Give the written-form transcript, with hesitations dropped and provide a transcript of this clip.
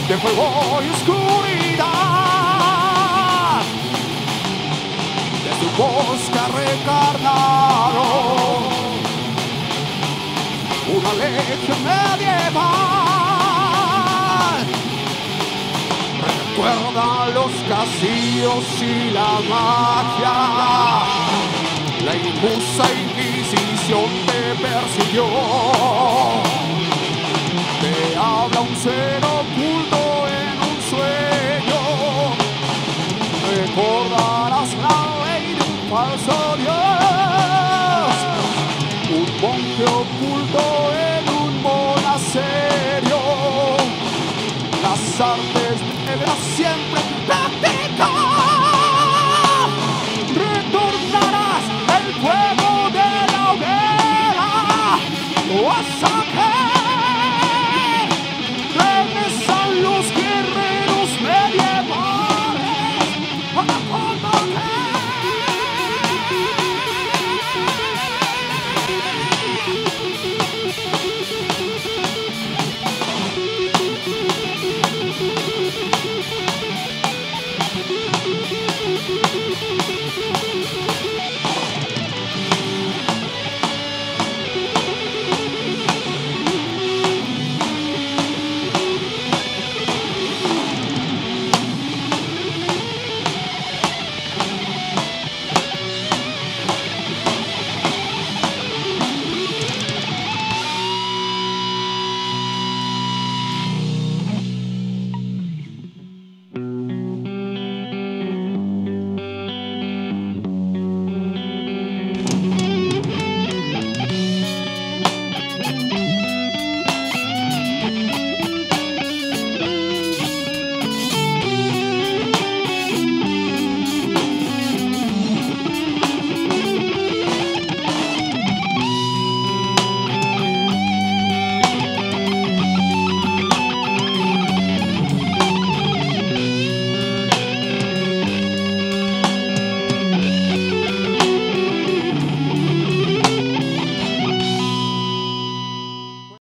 de fuego y oscuridad, de su bosque recarnado, una legión medieval. Recuerda los castillos y la magia, la injusta Inquisición te persiguió. Te habla un ser oculto en un sueño. Recordarás la ley de un falso Dios, un monje oculto